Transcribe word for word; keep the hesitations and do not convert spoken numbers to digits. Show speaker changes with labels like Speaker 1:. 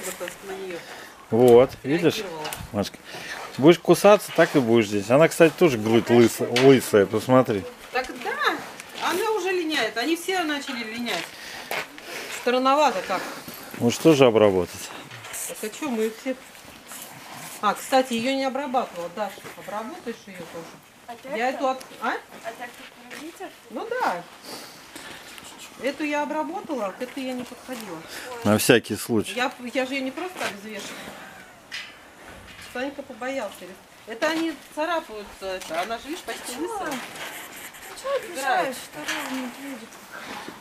Speaker 1: бы на нее.
Speaker 2: Вот, видишь, Машка? Будешь кусаться, так и будешь здесь. Она, кстати, тоже грудь лысая, лысая, посмотри.
Speaker 1: Так да, она уже линяет. Они все начали линять. Странновато как.
Speaker 2: Может, тоже обработать?
Speaker 1: Так а что, мы все... А, кстати, ее не обрабатывала. Даша, обработаешь ее тоже?
Speaker 3: Опять
Speaker 1: Я
Speaker 3: так?
Speaker 1: эту... От... А?
Speaker 3: А так как родитель?
Speaker 1: Ну да. Эту я обработала, к этой я не подходила.
Speaker 2: На всякий случай.
Speaker 1: Я, я же ее не просто так взвешиваю. Санька побоялся. Это они царапаются. Это. Она же, видишь, почти лысая.
Speaker 3: Ну что обижаешь, второго не будет.